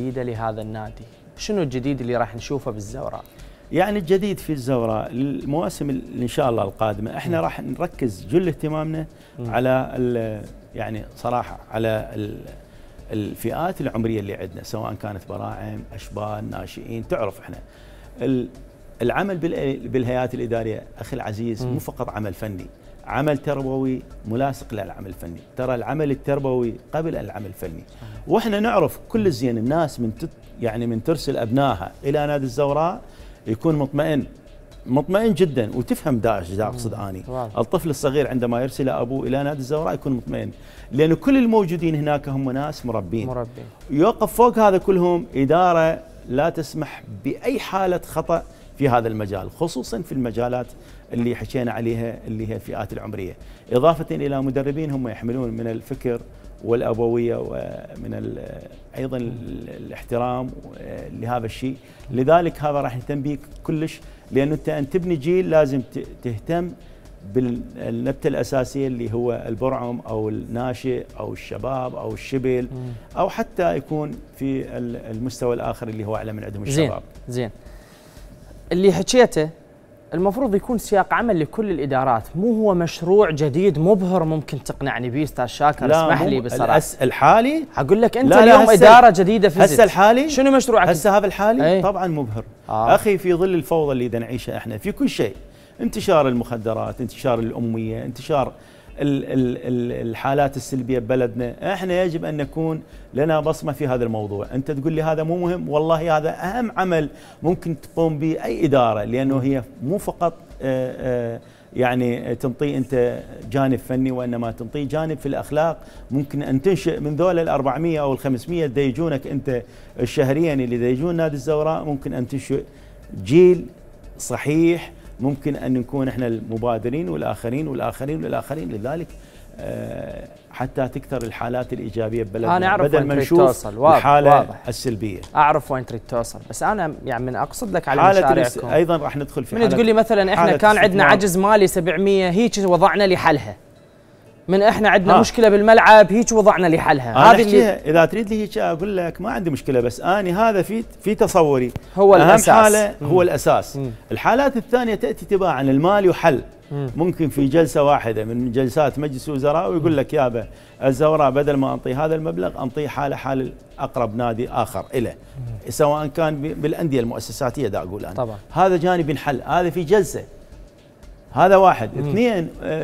جديدة لهذا النادي، شنو الجديد اللي راح نشوفه بالزوراء؟ يعني الجديد في الزوراء المواسم اللي ان شاء الله القادمه احنا راح نركز جل اهتمامنا على يعني صراحه على الفئات العمريه اللي عندنا، سواء كانت براعم، اشبال، ناشئين. تعرف احنا العمل بالهيئات الاداريه اخي العزيز مو فقط عمل فني، عمل تربوي ملاصق للعمل الفني. ترى العمل التربوي قبل العمل الفني، واحنا نعرف كل زين الناس من ترسل ابنائها الى نادي الزوراء يكون مطمئن جدا، وتفهم داعش دا اقصد اني. الطفل الصغير عندما يرسل ابوه الى نادي الزوراء يكون مطمئن، لانه كل الموجودين هناك هم ناس مربين. يوقف فوق هذا كلهم اداره لا تسمح باي حاله خطا في هذا المجال، خصوصا في المجالات اللي حكينا عليها اللي هي الفئات العمريه، اضافه الى مدربين هم يحملون من الفكر والابويه ومن ايضا الاحترام لهذا الشيء. لذلك هذا راح نهتم به كلش، لانه انت ان تبني جيل لازم تهتم بالنبته الاساسيه اللي هو البرعم او الناشئ او الشباب او الشبل، او حتى يكون في المستوى الاخر اللي هو اعلى من عندهم الشباب. زين اللي حكيته المفروض يكون سياق عمل لكل الادارات، مو هو مشروع جديد مبهر ممكن تقنعني به استاذ شاكر. اسمح لي بصراحه الحالي اقول لك انت اليوم اداره جديده في هسه الحالي. شنو مشروعك هسه هذا الحالي؟ طبعا مبهر. اخي في ظل الفوضى اللي نعيشها احنا في كل شيء، انتشار المخدرات، انتشار الاميه، انتشار الحالات السلبيه ببلدنا، احنا يجب ان نكون لنا بصمه في هذا الموضوع. انت تقول لي هذا مو مهم، والله هذا اهم عمل ممكن تقوم به اي اداره، لانه هي مو فقط يعني تنطي انت جانب فني، وانما تنطي جانب في الاخلاق. ممكن ان تنشئ من ذول ال 400 او ال 500 اللي يجونك انت الشهريا اللي يجون نادي الزوراء، ممكن ان تنشئ جيل صحيح. ممكن ان نكون احنا المبادرين والاخرين والاخرين والاخرين. لذلك حتى تكثر الحالات الايجابيه ببلدنا بدل ما نشوف الحاله السلبيه. اعرف وين تريد توصل، بس انا يعني من اقصد لك على مشاريعكم. ايضا راح ندخل في من تقول لي مثلا احنا كان عندنا عجز مالي 700 هيك وضعنا لحلها، من احنا عندنا مشكله بالملعب هيك وضعنا لحلها. هذه اللي اذا تريد لي هيك اقول لك ما عندي مشكله، بس اني هذا في تصوري هو اهم الاساس. حاله هو الاساس. الحالات الثانيه تاتي تباعا المال يحل. ممكن في جلسه واحده من جلسات مجلس الوزراء ويقول لك يابا الزوراء بدل ما انطي هذا المبلغ انطيه حال اقرب نادي اخر له، سواء كان بالانديه المؤسساتيه. دا اقول انا طبعا هذا جانب ينحل، هذا في جلسه. هذا واحد. اثنين